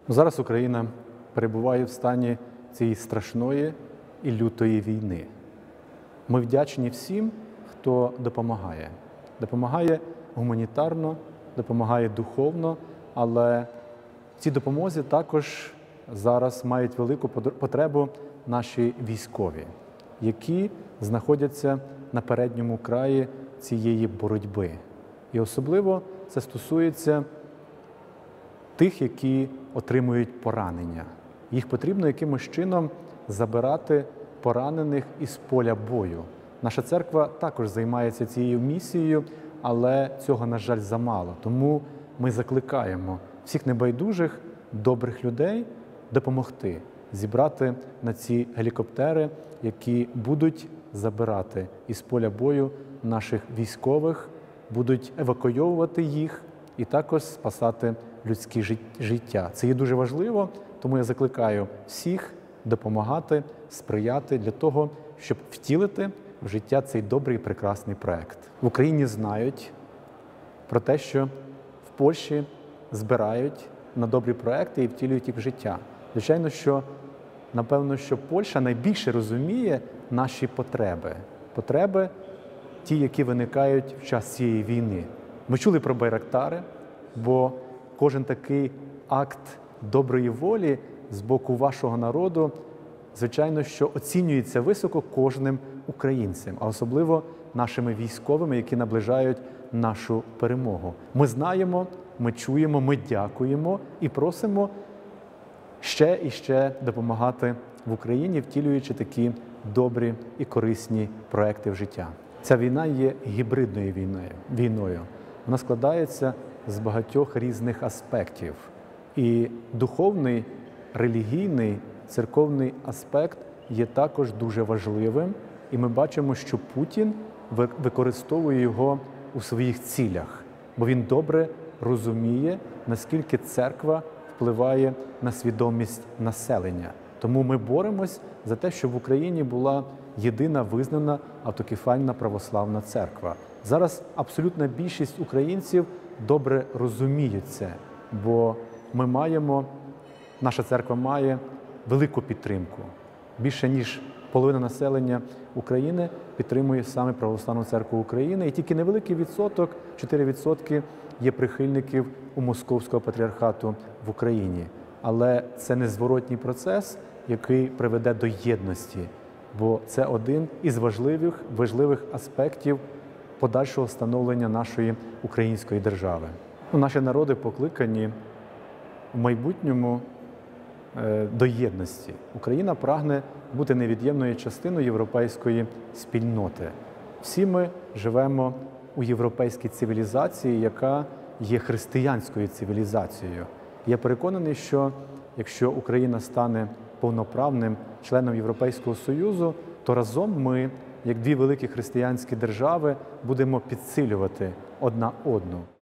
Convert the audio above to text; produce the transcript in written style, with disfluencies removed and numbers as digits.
Зараз Україна перебуває в стані цієї страшної і лютої війни. Ми вдячні всім, хто допомагає. Допомагає гуманітарно, допомагає духовно, але в цій допомозі також зараз мають велику потребу наші військові, які знаходяться на передньому краї цієї боротьби. І особливо це стосується тих, які отримують поранення. Їх потрібно якимось чином забирати поранених із поля бою. Наша церква також займається цією місією, але цього, на жаль, замало. Тому ми закликаємо всіх небайдужих, добрих людей допомогти зібрати на ці гелікоптери, які будуть забирати із поля бою наших військових, будуть евакуйовувати їх і також спасати людські життя. Це є дуже важливо, тому я закликаю всіх допомагати, сприяти для того, щоб втілити в життя цей добрий і прекрасний проект. В Україні знають про те, що в Польщі збирають на добрі проекти і втілюють їх в життя. Звичайно, що, напевно, що Польща найбільше розуміє наші потреби. Потреби ті, які виникають в час цієї війни. Ми чули про байрактари, бо кожен такий акт доброї волі з боку вашого народу, звичайно, що оцінюється високо кожним українцем, а особливо нашими військовими, які наближають нашу перемогу. Ми знаємо, ми чуємо, ми дякуємо і просимо ще і ще допомагати в Україні, втілюючи такі добрі і корисні проекти в життя. Ця війна є гібридною війною. Вона складається з багатьох різних аспектів. І духовний, релігійний, церковний аспект є також дуже важливим. І ми бачимо, що Путін використовує його у своїх цілях, бо він добре розуміє, наскільки церква впливає на свідомість населення. Тому ми боремось за те, щоб в Україні була єдина визнана автокефальна православна церква. Зараз абсолютна більшість українців добре розуміють це, бо наша церква має велику підтримку. Більше ніж половина населення України підтримує саме Православну церкву України, і тільки невеликий відсоток, 4%, є прихильників у Московського патріархату в Україні. Але це незворотній процес, який приведе до єдності, бо це один із важливих аспектів подальшого становлення нашої української держави. Наші народи покликані в майбутньому до єдності. Україна прагне бути невід'ємною частиною європейської спільноти. Всі ми живемо у європейській цивілізації, яка є християнською цивілізацією. Я переконаний, що якщо Україна стане повноправним членом Європейського Союзу, то разом ми, як дві великі християнські держави, будемо підсилювати одна одну.